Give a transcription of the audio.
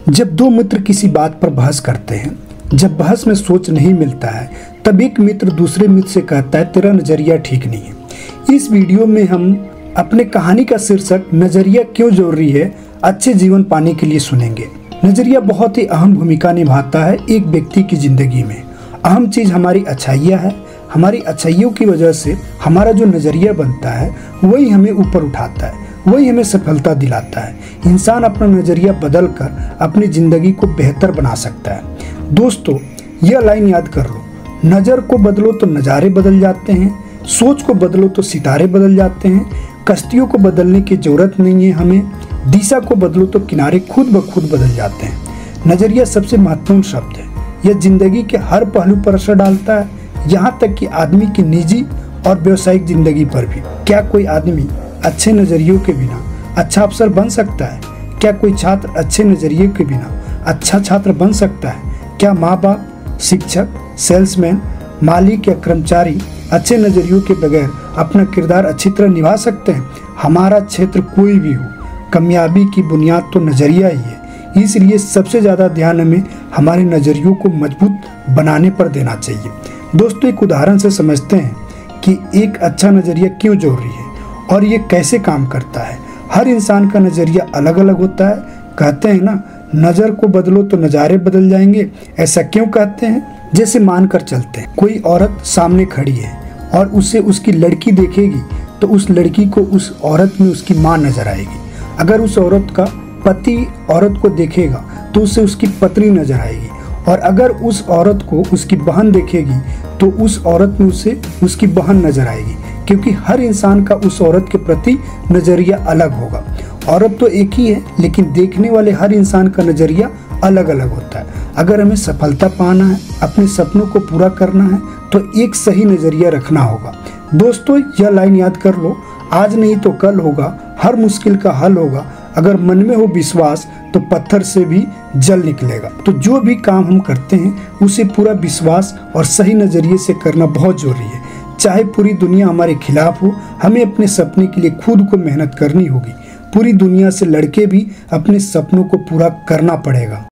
जब दो मित्र किसी बात पर बहस करते हैं, जब बहस में सोच नहीं मिलता है, तब एक मित्र दूसरे मित्र से कहता है तेरा नज़रिया ठीक नहीं है। इस वीडियो में हम अपने कहानी का शीर्षक नज़रिया क्यों जरूरी है अच्छे जीवन पाने के लिए सुनेंगे। नज़रिया बहुत ही अहम भूमिका निभाता है एक व्यक्ति की ज़िंदगी में। अहम चीज़ हमारी अच्छाइयाँ है। हमारी अच्छाइयों की वजह से हमारा जो नज़रिया बनता है वही हमें ऊपर उठाता है, वही हमें सफलता दिलाता है। इंसान अपना नज़रिया बदल कर अपनी ज़िंदगी को बेहतर बना सकता है। दोस्तों, यह लाइन याद कर लो, नज़र को बदलो तो नज़ारे बदल जाते हैं, सोच को बदलो तो सितारे बदल जाते हैं। कश्तियों को बदलने की ज़रूरत नहीं है हमें, दिशा को बदलो तो किनारे खुद ब खुद बदल जाते हैं। नज़रिया सबसे महत्वपूर्ण शब्द है। यह ज़िंदगी के हर पहलू पर असर डालता है, यहाँ तक कि आदमी की निजी और व्यावसायिक ज़िंदगी पर भी। क्या कोई आदमी अच्छे नज़रियों के बिना अच्छा अफसर बन सकता है? क्या कोई छात्र अच्छे नज़रिए के बिना अच्छा छात्र बन सकता है? क्या माँ बाप, शिक्षक, सेल्समैन, मालिक या कर्मचारी अच्छे नज़रियों के बगैर अपना किरदार अच्छी तरह निभा सकते हैं? हमारा क्षेत्र कोई भी हो, कामयाबी की बुनियाद तो नज़रिया ही है। इसलिए सबसे ज़्यादा ध्यान हमें हमारे नज़रियों को मजबूत बनाने पर देना चाहिए। दोस्तों, एक उदाहरण से समझते हैं कि एक अच्छा नज़रिया क्यों जरूरी है और ये कैसे काम करता है। हर इंसान का नज़रिया अलग अलग होता है। कहते हैं ना, नज़र को बदलो तो नज़ारे बदल जाएंगे। ऐसा क्यों कहते हैं? जैसे मानकर चलते हैं, कोई औरत सामने खड़ी है और उसे उसकी लड़की देखेगी तो उस लड़की को उस औरत में उसकी माँ नजर आएगी। अगर उस औरत का पति औरत को देखेगा तो उसे उसकी पत्नी नजर आएगी, और अगर उस औरत को उसकी बहन देखेगी तो उस औरत में उसे उसकी बहन नजर आएगी, क्योंकि हर इंसान का उस औरत के प्रति नज़रिया अलग होगा। औरत तो एक ही है, लेकिन देखने वाले हर इंसान का नज़रिया अलग अलग होता है। अगर हमें सफलता पाना है, अपने सपनों को पूरा करना है, तो एक सही नज़रिया रखना होगा। दोस्तों, यह लाइन याद कर लो, आज नहीं तो कल होगा, हर मुश्किल का हल होगा। अगर मन में हो विश्वास तो पत्थर से भी जल निकलेगा। तो जो भी काम हम करते हैं उसे पूरा विश्वास और सही नज़रिए से करना बहुत जरूरी है। चाहे पूरी दुनिया हमारे खिलाफ हो, हमें अपने सपने के लिए खुद को मेहनत करनी होगी। पूरी दुनिया से लड़के भी अपने सपनों को पूरा करना पड़ेगा।